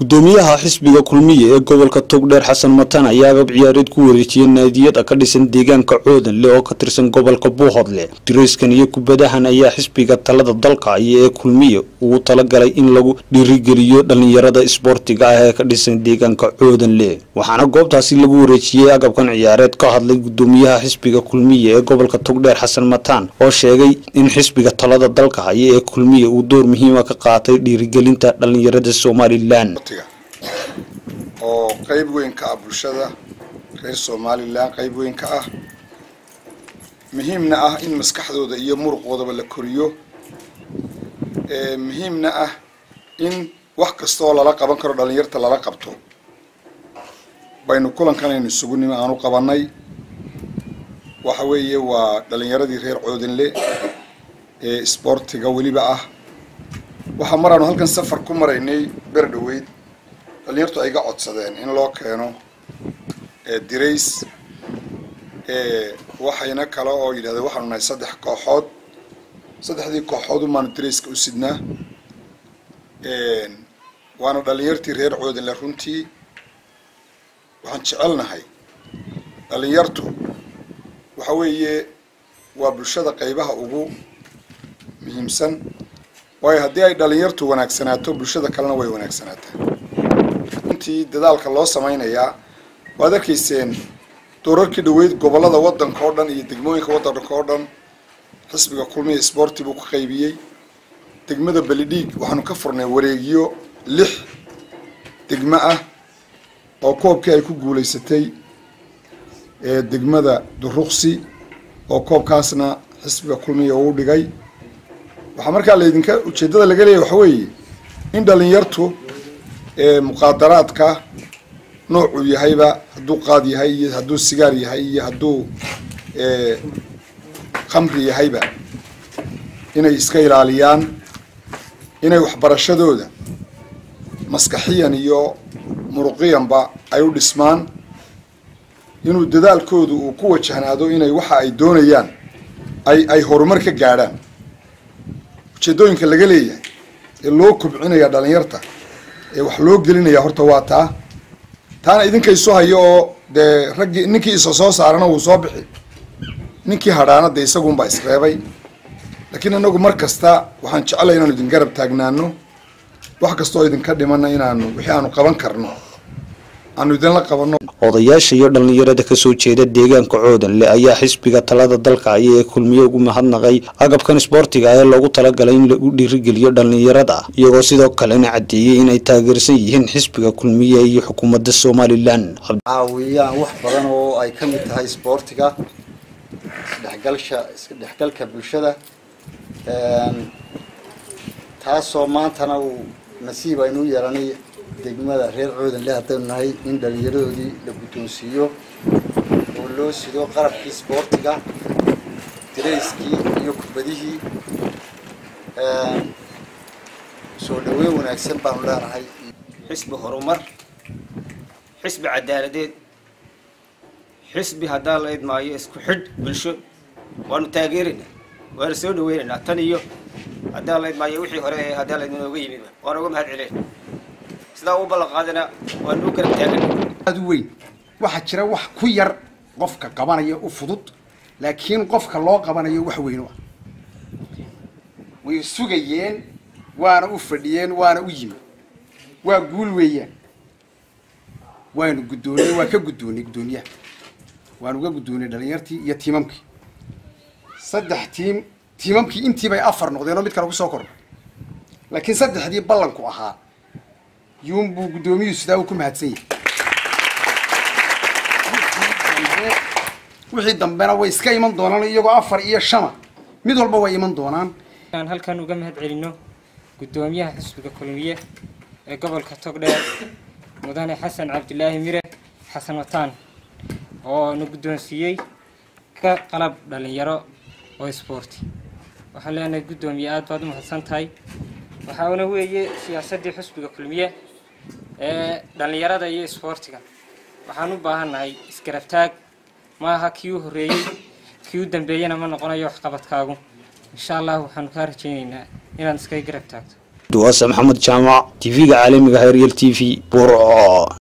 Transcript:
gudoomiyaha xisbiga kulmiye ee gobolka Togdheer Xasan Matan ayaa agab ciyaareed ku wareejiyay naadiyada ka dhisan deegaanka Coodanle oo ka tirsan gobolka Buuhoodle. Direyskan iyo kubadahan ayaa xisbiga talada dalka ee kulmiye uu talagalay in lagu dhiirigeliyo dhalinyarada isboortiga ah ee ka dhisan deegaanka Coodanle. Waxaana goobtaasi lagu wareejiyay agabkan ciyaareed ka hadlay gudoomiyaha xisbiga kulmiye ee gobolka Togdheer Xasan Matan oo sheegay in xisbiga talada dalka ee kulmiye uu door muhiim ah ka qaatay dhiirigelinta dhalinyarada Soomaaliland. oo qayb weyn ka ah bulshada reer Soomaaliland qayb weyn ka ah muhiimna ah in maskaxdooda iyo muruqooda la koriyo muhiimna ah in wax kasta oo lala qaban karo dhalinyarta lala qabto baynu kulankanaynu sugunimo aanu qabanay waxa weeye waa dhalinyaradii reer Coodanle ee isboortiga waliba ah waxa marano halkan safar ku maraynay berdhaweyd dhalinyartu ay ga codsadeen in loo keeno direys waxayna kale oo yiraahdeen waxaanu nahay saddexdii kooxood maanu direyska u sidnaa waana dhalinyartii reer Coodanle runtii waxaan jecelnahay dhalinyartu waxa weeye waa bulshada qaybaha ugu muhiimsan way haddii ay dhalinyartu wanaagsanaato bulshada kalena way wanaagsanaataa intii dadaalka loo sameeynaya waad arkayseen doorarkii dhaweyd gobolada wadanka oo dhan iyo degmooyinka wadanka oo dhan xisbiga kulmiye sporti buu ka qaybiyay degmada Balidhiig waxaanu ka furnay wareegiyo 6 degmo ah oo koobkii ay ku guuleysatay degmada Duruqsi oo koobkaasna xisbiga kulmiye uu dhigay waxa markaa la idinka ujeedada laga leeyahay waxa weeye in dhalinyartu muqaadaraadka noocu yahayba haduu qaad yahay iyo haduu sigaar yahay iyo haduu khamri yahayba inay iska ilaaliyaan inay waxbarashadooda maskaxiyan iyo muruqiyanba ay u dhismaan inuu dadaalkoodu uu ku wajahnaado inay waxa ay doonayaan ay horumar ka gaadhaan ujeedooyinka laga leeyahay ee loo kobcinaya dhalinyarta ee wax loo gelinaya horta waa taana idinkay soo hayo oo de raggi ninkii soo saarana uu soo bixi ninkii hadhaana de isagu baa isreebay laakiin anagu markasta waxaan jecelahay inaan idin garab taagnaano wax kasta oo idinka dhimana inaanu wixii aanu qaban karno aanu idin la qabano odayaasha iyo dhalinyarada ka soo jeeda deegaanka Coodanle ayaa xisbiga talada dalka ee kulmiye ugu mahadnaqay agabkan isboortiga ee loogu talagalay in lagu dhiirigeliyo dhalinyarada iyagoo sidoo kale cadeeyay inay taageersan yihiin xisbiga kulmiye iyo xukuumadda Soomaaliland caawiyaan wax badan oo ay ka mid tahay isboortiga isdhexgalka bulshada taasoo maantana uu nasiib aynu yeelanay degmada reer Coodanle haddaynu nahay in dhalinyaradoodii la guddoonsiiyo oo loo sido qalabkii isboortiga direyskii iyo kubadihii soo dhaweyn wanaagsan baanu leenahay xisbi horumar xisbi cadaaladeed xisbi hadaa la idmaayo isku xidh bulsho waanu taageerinaa waana soo dhaweynaynaa tan iyo hadaa la idmaayo wixii hore hadaa la idmaayo yimid waana uga mahad celin sida uu bal qaadana waa noo kala taagan aad weyn waxa jira wax ku yar qofka qabanaya u fudud laakiin qofka loo qabanayo wax weyn way sugayeen waana u fadhiyeen waana u yimid waa guul weeyaan waanu guddoonay waa ka guddoonay gudoomiyaha waanu uga guddoonay dhalinyartii iyo tiimamkii 3 tiimamkii intii bay 4 noqdeen oo mid kale ku soo kordhay laakiin 3dii ballanku ahaa يوم بقدومي يسداوكم هاتسين وحيد دمبنا ويسكا يمن دونان يجوا أفر إيه شما ميدول بوا يمن دونان كان هل كانوا جمهد علينا قدوميها حسب كلمية قبل كتقدر مدان حسن عبد الله ميره حسن متان ونقدون سيء كقلب لليرا وسبورتي وحلنا قدوميات بعد ما حسن تاي وحاولنا هو سياسة حسب كلمية dhalinyarada iyo isboortiga waxaan u baahanahay iskarabtaag ma aha kiyo horeeyay kiyo dambeeyana ma noqonayo wax qabadkaagu insha Allah waxaan ka rajaynaynaa inaan iska garab taagto duwaasa maxamed jaamac TV-ga caalamiga Real TV Burco.